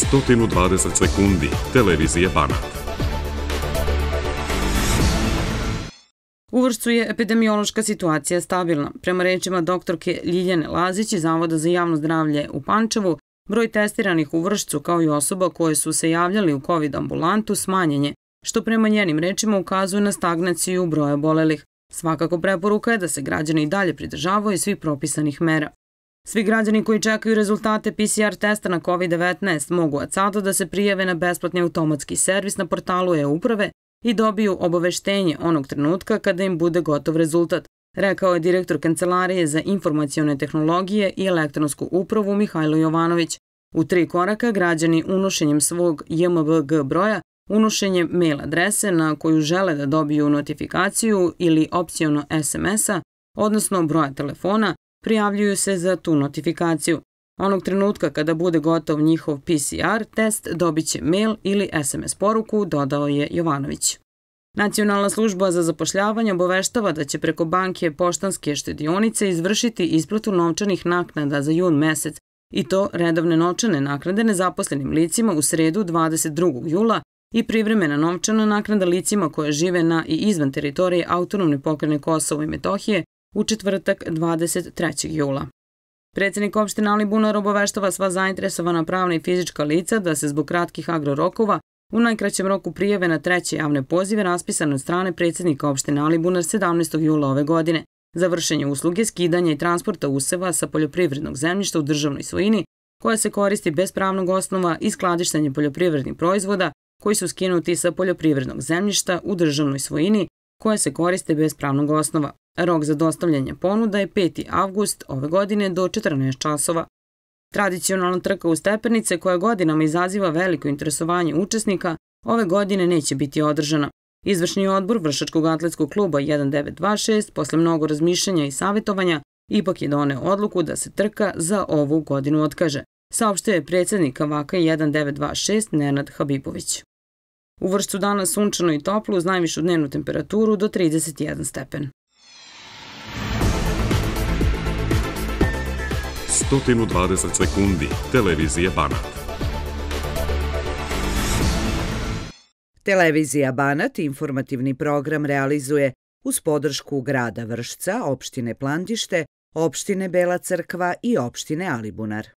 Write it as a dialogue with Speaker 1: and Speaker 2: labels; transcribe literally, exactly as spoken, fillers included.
Speaker 1: sto dvadeset sekundi, televizije Banat.
Speaker 2: U Vršcu je epidemiološka situacija stabilna. Prema rečima doktorke Ljiljane Lazić iz Zavoda za javno zdravlje u Pančevu, broj testiranih u Vršcu kao i osoba koje su se javljali u COVID ambulantu smanjen je, što prema njenim rečima ukazuje na stagnaciju broja obolelih. Svakako preporuka je da se građani i dalje pridržavaju svih propisanih mera. Svi građani koji čekaju rezultate P C R testa na COVID devetnaest mogu od sada da se prijave na besplatni automatski servis na portalu e-uprave i dobiju obaveštenje onog trenutka kada im bude gotov rezultat, rekao je direktor Kancelarije za informacione tehnologije i elektronsku upravu Mihajlo Jovanović. U tri koraka građani unošenjem svog J M V G broja, unošenjem mail adrese na koju žele da dobiju notifikaciju ili opciono S M S-a, odnosno broja telefona, prijavljuju se za tu notifikaciju. Onog trenutka kada bude gotov njihov P C R test dobit će mail ili S M S poruku, dodao je Jovanović. Nacionalna služba za zapošljavanje obaveštava da će preko banke Poštanske štedionice izvršiti isplatu novčanih naknada za jun mesec, i to redovne novčane naknade nezaposlenim licima u sredu dvadeset drugog jula i privremena novčana naknada licima koje žive na i izvan teritorije Autonomne pokrajine Kosovo i Metohije u četvrtak dvadeset trećeg jula. Predsednik opštine Alibunar obaveštava sva zainteresovana pravna i fizička lica da se zbog kratkih agrorokova u najkraćem roku prijave na treće javne pozive raspisane od strane predsednika opštine Alibunar sedamnaestog jula ove godine za vršenje usluge skidanja i transporta useva sa poljoprivrednog zemljišta u državnoj svojini koja se koristi bez pravnog osnova i skladištenje poljoprivrednih proizvoda koji su skinuti sa poljoprivrednog zemljišta u državnoj svojini koje se koriste bez pravnog osnova. Rok za dostavljanje ponuda je peti avgust ove godine do četrnaest časova. Tradicionalna trka u stepenice koja godinama izaziva veliko interesovanje učesnika ove godine neće biti održana. Izvršni odbor Vršačkog atletskog kluba jedan devet dva šest posle mnogo razmišljanja i savjetovanja ipak je doneo odluku da se trka za ovu godinu otkaže, saopštio je predsednik Kavaka jedan devet dva šest Nenad Habibović. U Vršcu danas sunčano i toplo uz najvišu dnevnu temperaturu do trideset jedan stepen.
Speaker 1: sto dvadeset sekundi, televizije Banat.
Speaker 3: Televizija Banat informativni program realizuje uz podršku grada Vršca, opštine Plandište, opštine Bela Crkva i opštine Alibunar.